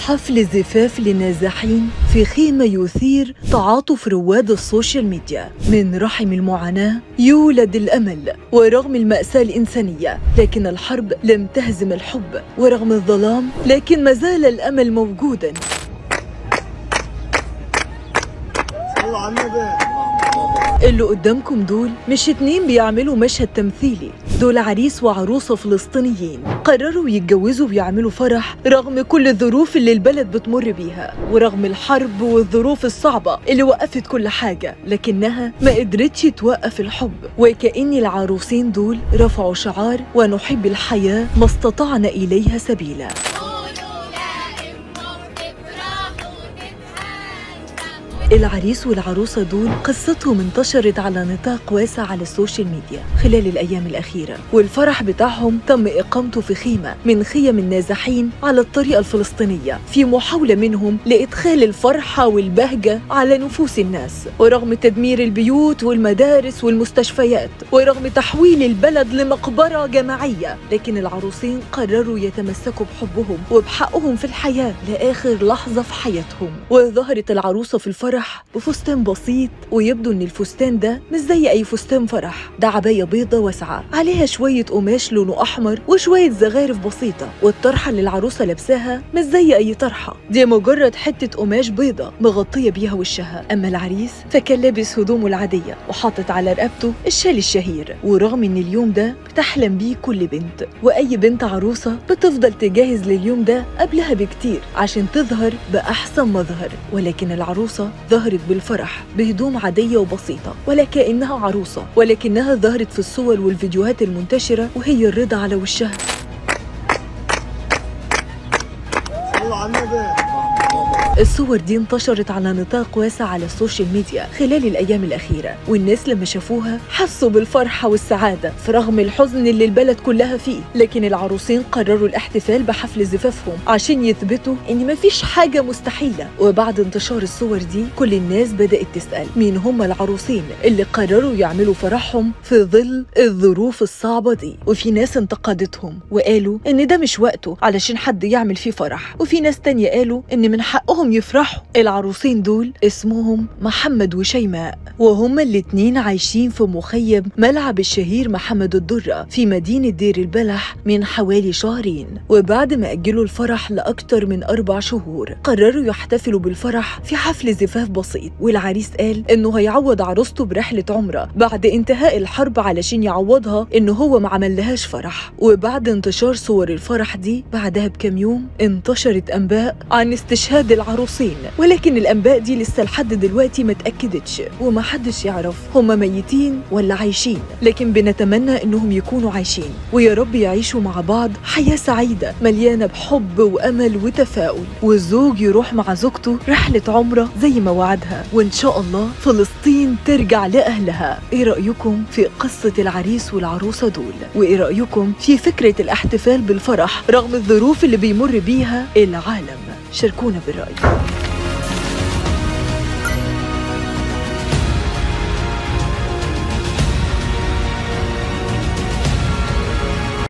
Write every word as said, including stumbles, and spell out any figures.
حفل زفاف لنازحين في خيمة يثير تعاطف رواد السوشيال ميديا. من رحم المعاناة يولد الأمل، ورغم المأساة الإنسانية لكن الحرب لم تهزم الحب، ورغم الظلام لكن ما زال الأمل موجوداً. صلوا على النبي. اللي قدامكم دول مش اتنين بيعملوا مشهد تمثيلي، دول عريس وعروسة فلسطينيين قرروا يتجوزوا ويعملوا فرح رغم كل الظروف اللي البلد بتمر بيها، ورغم الحرب والظروف الصعبة اللي وقفت كل حاجة، لكنها ما قدرتش توقف الحب. وكأن العروسين دول رفعوا شعار ونحب الحياة ما استطعنا إليها سبيلا. العريس والعروسة دول قصتهم انتشرت على نطاق واسع على السوشيال ميديا خلال الأيام الأخيرة، والفرح بتاعهم تم إقامته في خيمة من خيم النازحين على الطريقة الفلسطينية، في محاولة منهم لإدخال الفرحة والبهجة على نفوس الناس. ورغم تدمير البيوت والمدارس والمستشفيات، ورغم تحويل البلد لمقبرة جماعية، لكن العروسين قرروا يتمسكوا بحبهم وبحقهم في الحياة لآخر لحظة في حياتهم. وظهرت العروسة في الفرح بفستان بسيط، ويبدو ان الفستان ده مش زي اي فستان فرح، ده عباية بيضة واسعة عليها شوية قماش لونه احمر وشوية زخارف بسيطة، والطرحة اللي العروسة لابساها مش زي اي طرحة، دي مجرد حتة قماش بيضة مغطية بيها وشها. اما العريس فكان لابس هدومه العادية وحاطط على رقبته الشال الشهير، ورغم ان اليوم ده بتحلم بيه كل بنت، واي بنت عروسة بتفضل تجهز لليوم ده قبلها بكتير عشان تظهر باحسن مظهر، ولكن العروسة ظهرت بالفرح بهدوم عادية وبسيطة ولا كأنها عروسة، ولكنها ظهرت في الصور والفيديوهات المنتشرة وهي الرضا على وشها. صلوا على النبي. الصور دي انتشرت على نطاق واسع على السوشيال ميديا خلال الأيام الأخيرة، والناس لما شافوها حسوا بالفرحة والسعادة فرغم الحزن اللي البلد كلها فيه. لكن العروسين قرروا الاحتفال بحفل زفافهم عشان يثبتوا إن مفيش حاجة مستحيلة. وبعد انتشار الصور دي كل الناس بدأت تسأل مين هم العروسين اللي قرروا يعملوا فرحهم في ظل الظروف الصعبة دي. وفي ناس انتقدتهم وقالوا إن ده مش وقته علشان حد يعمل فيه فرح، وفي ناس تانية قالوا إن من حقهم يفرحوا. العروسين دول اسمهم محمد وشيماء، وهما الاتنين عايشين في مخيم ملعب الشهير محمد الدرة في مدينة دير البلح من حوالي شهرين. وبعد ما أجلوا الفرح لأكتر من أربع شهور قرروا يحتفلوا بالفرح في حفل زفاف بسيط، والعريس قال إنه هيعوض عروسته برحلة عمرة بعد انتهاء الحرب علشان يعوضها إنه هو ما عملهاش فرح. وبعد انتشار صور الفرح دي بعدها بكام يوم انتشرت أنباء عن استشهاد العروسين، ولكن الأنباء دي لسه لحد دلوقتي ما اتأكدتش ومحدش يعرف هما ميتين ولا عايشين، لكن بنتمنى إنهم يكونوا عايشين، ويا رب يعيشوا مع بعض حياة سعيدة مليانة بحب وأمل وتفاؤل، والزوج يروح مع زوجته رحلة عمرة زي ما وعدها، وإن شاء الله فلسطين ترجع لأهلها. إيه رأيكم في قصة العريس والعروسة دول؟ وإيه رأيكم في فكرة الاحتفال بالفرح رغم الظروف اللي بيمر بيها العالم؟ شاركونا بالرأي.